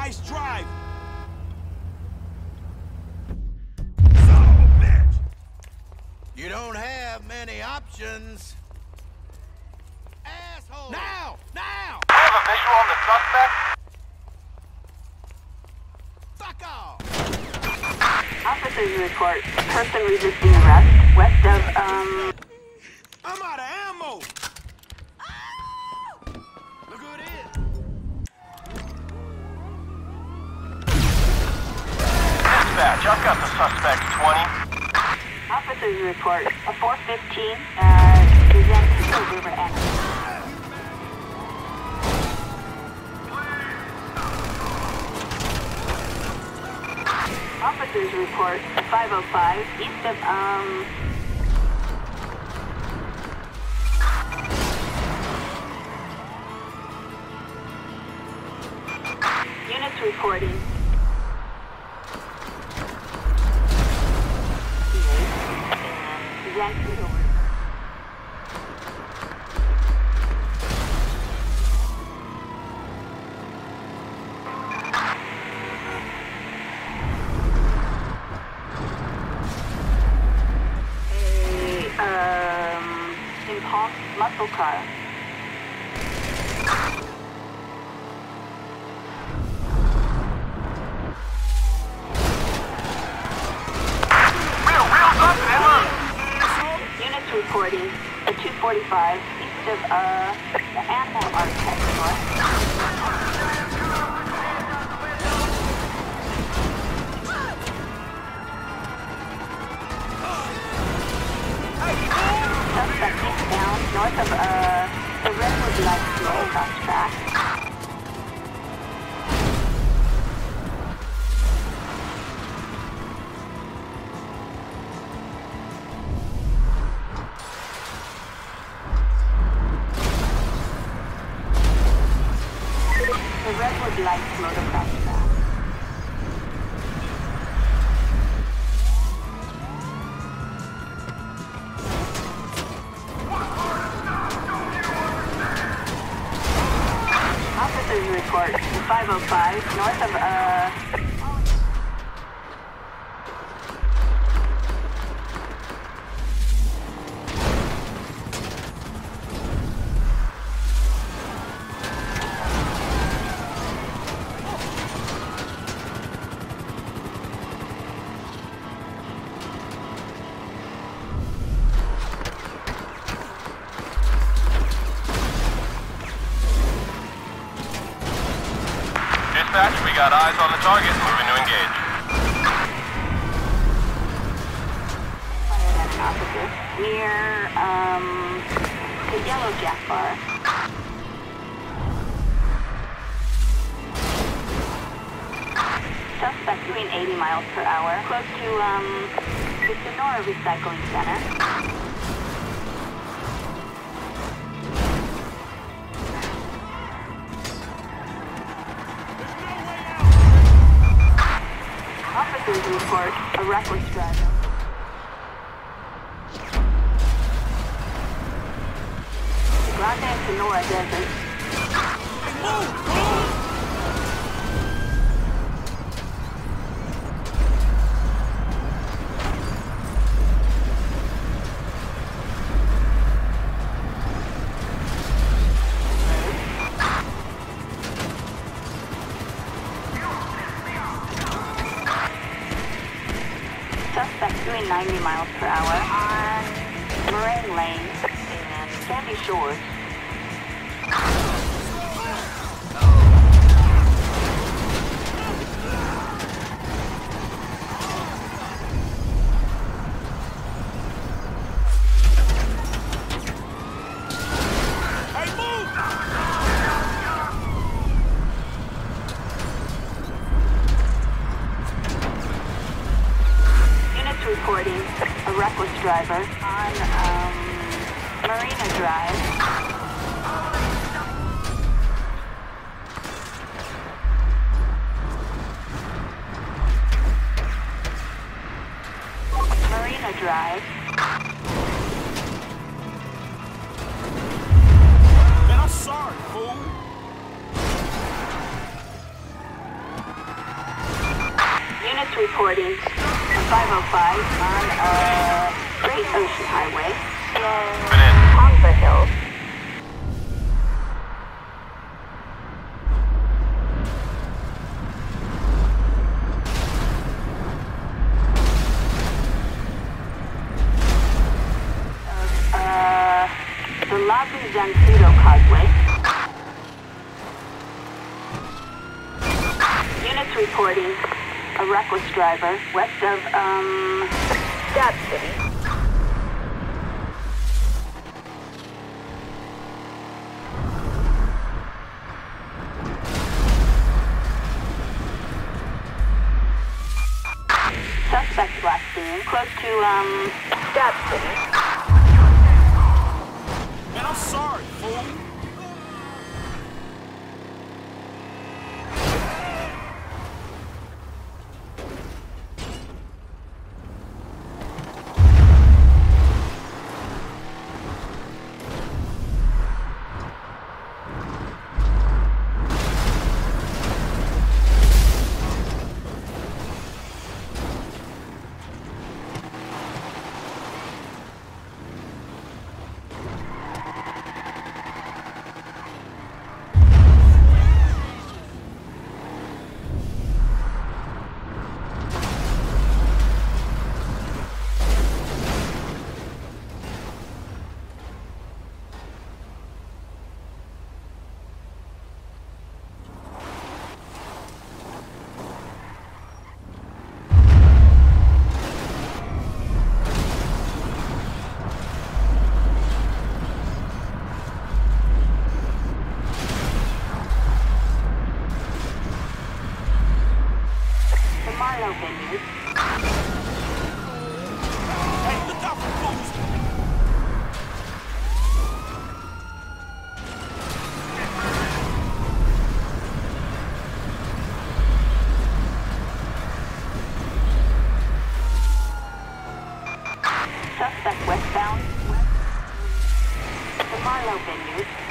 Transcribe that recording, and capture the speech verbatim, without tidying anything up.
Nice drive. You don't have many options. Asshole! Now! Now! I have a visual on the suspect. Fuck off! Officers report a person resisting arrest west of, um... I'm out of ammo. Look who it is! Dispatch, I've got the suspect, twenty. Officers report a four fifteen, uh, Zancudo River End. Officers report a five oh five east of, um... Units reporting. Zancudo River. A, um, impulse muscle car. Real, real up, Emma! Units reporting a two forty-five east of, uh, the Animal Architect store. Suspect eastbound north of, uh, the Redwood Lights motocross track. The Redwood Lights motocross track. Officers report the five oh five north of, uh... Dispatch, we got eyes on the target, moving to engage. Fired at an officer near, um, the Yellow Jack Bar. Suspect doing eighty miles per hour, close to, um, the Sonora Recycling Center. Officers report a reckless driver. The Grande Sonora Desert. Suspect doing ninety miles per hour on Moraine Lane and Sandy Shores. Reporting a reckless driver on um, Marina Drive. Marina Drive. Man, I'm sorry, fool. Units reporting five oh five on uh, Great Ocean Highway Been in. in Conver Hills. Uh, the Lago Zancudo Causeway. Units reporting a reckless driver west of, um, Stab City. Suspect last seen close to, um, Stab City. Man, I'm sorry, fool. Marlow Vineyard. Hey, look out for fools. Suspect westbound. The Marlow Vineyard.